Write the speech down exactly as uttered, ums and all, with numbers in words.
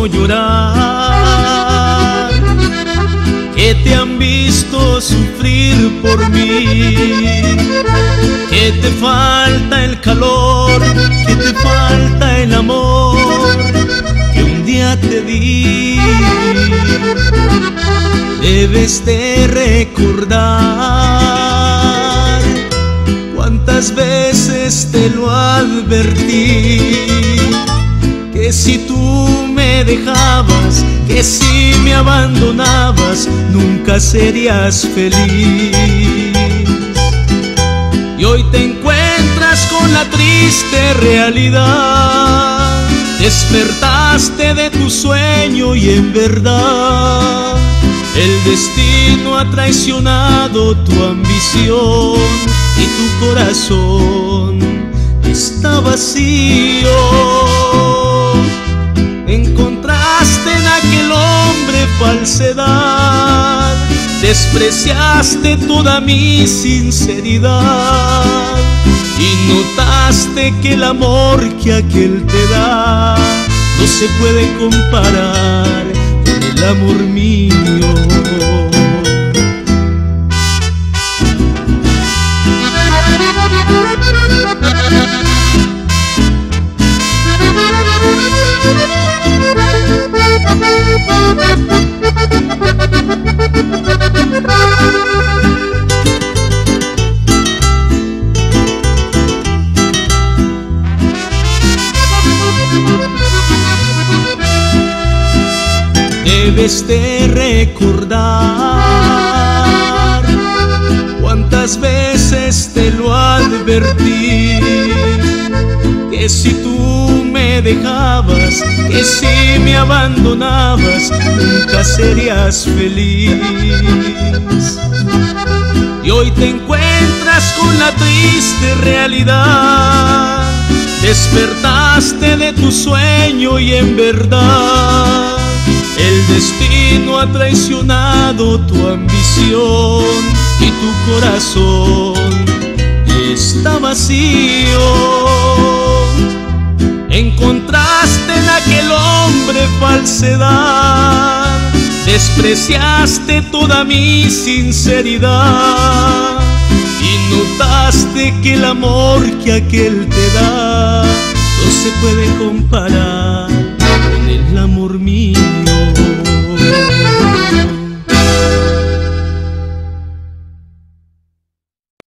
visto llorar, que te han visto sufrir por mí, que te falta el calor, que te falta el amor que un día te di. Debes de recordar cuántas veces te lo advertí, que si tú me dejabas, que si me abandonabas, nunca serías feliz. Y hoy te encuentras con la triste realidad, despertaste de tu sueño y en verdad el destino ha traicionado tu ambición y tu corazón está vacío. Encontraste en aquel hombre falsedad, despreciaste toda mi sinceridad y notaste que el amor que aquel te da no se puede comparar con el amor mío. Debes de recordar cuántas veces te lo advertí, que si tú me dejabas, que si me abandonabas, nunca serías feliz. Y hoy te encuentras con la triste realidad, despertaste de tu sueño y en verdad el destino ha traicionado tu ambición y tu corazón está vacío. Encontraste en aquel hombre falsedad, despreciaste toda mi sinceridad y notaste que el amor que aquel te da no se puede comparar con el amor mío.